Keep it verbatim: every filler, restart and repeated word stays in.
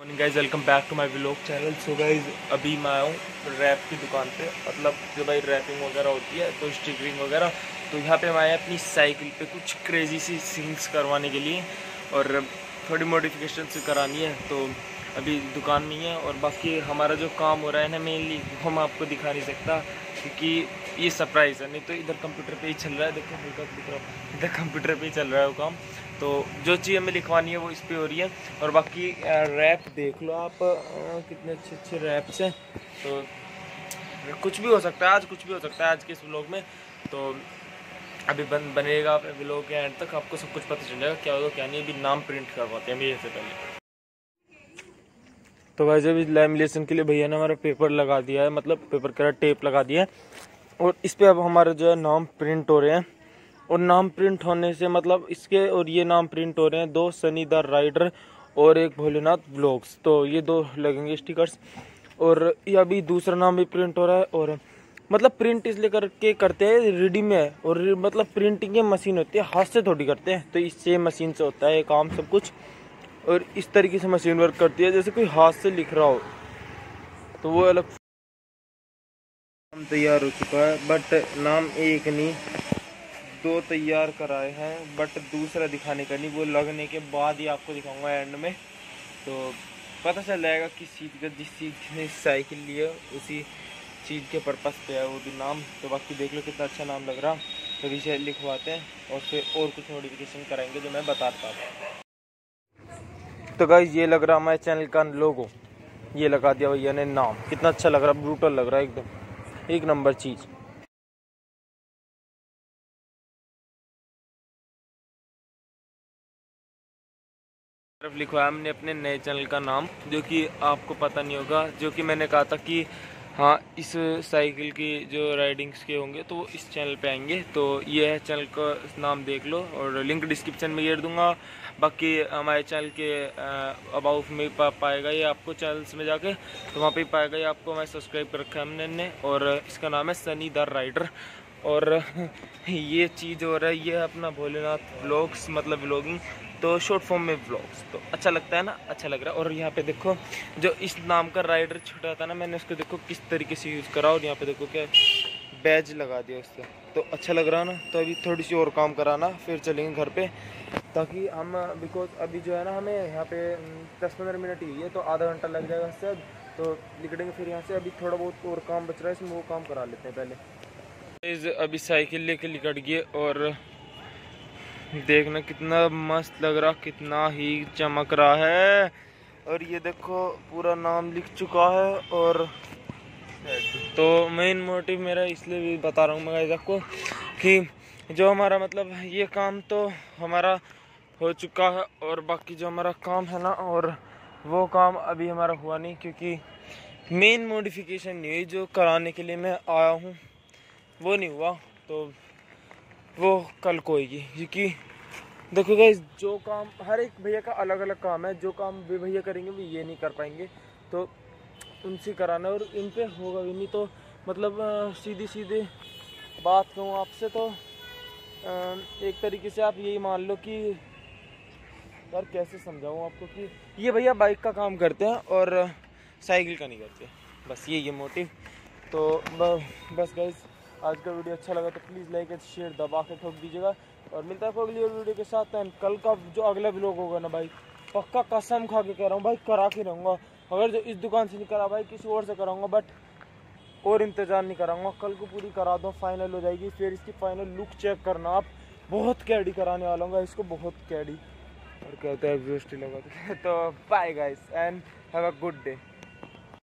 Morning guys, welcome back to my vlog channel. So guys अभी मैं आया हूँ रैप की दुकान पे, मतलब जो भाई रैपिंग वगैरह होती है तो स्टिकरिंग वगैरह, तो यहाँ पे मैं आया अपनी साइकिल पे कुछ क्रेजी सी सीन्स करवाने के लिए और थोड़ी मॉडिफिकेशन से करानी है। तो अभी दुकान में ही है और बाकी हमारा जो काम हो रहा है ना मेनली वो मैं आपको दिखा नहीं सकता क्योंकि ये सरप्राइज़ है। नहीं तो इधर कंप्यूटर पे ही चल रहा है, देखो हल्का दिख रहा है, इधर कंप्यूटर पे ही चल रहा है वो काम। तो जो चीज़ हमें लिखवानी है वो इस पे हो रही है और बाकी रैप देख लो आप, कितने अच्छे अच्छे रैप्स हैं। तो कुछ भी हो सकता है आज, कुछ भी हो सकता है आज के इस व्लॉग में। तो अभी बन बनेगा व्लॉग के एंड तक, आपको सब कुछ पता चल जाएगा क्या होगा क्या नहीं। अभी नाम प्रिंट करवाते हैं अभी से पहले। तो वैसे अभी लैमिनेशन के लिए भैया ने हमारा पेपर लगा दिया है, मतलब पेपर का टेप लगा दिया है और इस पर अब हमारे जो है नाम प्रिंट हो रहे हैं। और नाम प्रिंट होने से मतलब इसके और ये नाम प्रिंट हो रहे हैं, दो सनी द राइडर और एक भोलेनाथ व्लॉग्स, तो ये दो लगेंगे स्टिकर्स। और ये अभी दूसरा नाम भी प्रिंट हो रहा है और मतलब प्रिंट इसलिए करके करते हैं रेडी में है और मतलब प्रिंटिंग की मशीन होती है, हाथ से थोड़ी करते हैं, तो इससे मशीन से होता है ये काम सब कुछ। और इस तरीके से मशीन वर्क करती है जैसे कोई हाथ से लिख रहा हो, तो वो अलग। नाम तैयार हो चुका है बट नाम एक नहीं दो तैयार कराए हैं, बट दूसरा दिखाने का नहीं, वो लगने के बाद ही आपको दिखाऊंगा एंड में। तो पता चल जाएगा किस चीज़ का, जिस चीज़ ने साइकिल ली है उसी चीज़ के पर्पस पे है वो भी नाम। तो बाकी देख लो कितना अच्छा नाम लग रहा, तो इसे लिखवाते हैं और फिर और कुछ मॉडिफिकेशन कराएंगे जो मैं बताता हूँ। तो गाइस ये लग रहा हमारे चैनल का लोगो, ये लगा दिया भैया ने नाम, कितना अच्छा लग रहा है, ब्रूटल लग रहा है एकदम, एक नंबर चीज़। तरफ लिखवाया हमने अपने नए चैनल का नाम, जो कि आपको पता नहीं होगा, जो कि मैंने कहा था कि हाँ इस साइकिल की जो राइडिंग्स के होंगे तो वो इस चैनल पे आएंगे। तो ये है चैनल का नाम, देख लो और लिंक डिस्क्रिप्शन में गिर दूंगा। बाकी हमारे चैनल के अबाउट में पा पाएगा ये आपको, चैनल्स में जाके तो वहाँ पे पाएगा ये आपको। मैं सब्सक्राइब कर रखा है हमने ने और इसका नाम है सनी द राइडर। और ये चीज़ हो रहा है ये अपना भोलेनाथ व्लॉग्स, मतलब व्लॉगिंग, तो शॉर्ट फॉर्म में व्लॉग्स, तो अच्छा लगता है ना, अच्छा लग रहा है। और यहाँ पे देखो जो इस नाम का राइडर छोटा था ना, मैंने उसको देखो किस तरीके से यूज़ करा और यहाँ पे देखो क्या बैज लगा दिया उससे, तो अच्छा लग रहा ना। तो अभी थोड़ी सी और काम कराना फिर चलेंगे घर पे, ताकि हम बिकॉज अभी जो है ना हमें यहाँ पे दस पंद्रह मिनट ही है तो आधा घंटा लग जाएगा इससे, तो निकलेंगे फिर यहाँ से। अभी थोड़ा बहुत और काम बच रहा है इसमें, वो काम करा लेते हैं पहले। अभी साइकिल लेके निकट गए और देखना कितना मस्त लग रहा, कितना ही चमक रहा है। और ये देखो पूरा नाम लिख चुका है। और तो मेन मोटिव मेरा इसलिए भी बता रहा हूँ मैं गाइस आपको कि जो हमारा मतलब ये काम तो हमारा हो चुका है और बाकी जो हमारा काम है ना, और वो काम अभी हमारा हुआ नहीं क्योंकि मेन मॉडिफिकेशन नहीं हुई जो कराने के लिए मैं आया हूँ, वो नहीं हुआ। तो वो कल को होगी, क्योंकि देखो गाइस जो काम हर एक भैया का अलग अलग काम है, जो काम वे भैया करेंगे वो ये नहीं कर पाएंगे, तो उनसे कराना और इन पे होगा भी नहीं। तो मतलब सीधी सीधी बात कहूँ आपसे तो एक तरीके से आप यही मान लो कि यार कैसे समझाऊँ आपको कि ये भैया बाइक का काम करते हैं और साइकिल का नहीं करते, बस ये ये मोटिव। तो बस गाइस आज का वीडियो अच्छा लगा तो प्लीज़ लाइक एंड शेयर दबा के ठोक दीजिएगा और मिलता है अगली वीडियो के साथ। एंड कल का जो अगला व्लॉग होगा ना भाई, पक्का कसम खा के कह रहा हूँ भाई, करा के रहूँगा। अगर जो इस दुकान से नहीं करा भाई किसी और से कराऊँगा, बट और इंतज़ार नहीं कराऊँगा, कल को पूरी करा दो, फाइनल हो जाएगी। फिर इसकी फाइनल लुक चेक करना आप, बहुत कैडी कराने वाला हूँ इसको, बहुत कैडी। और कहते हैं एग्जॉस्ट लगा। तो bye guys and have a good day.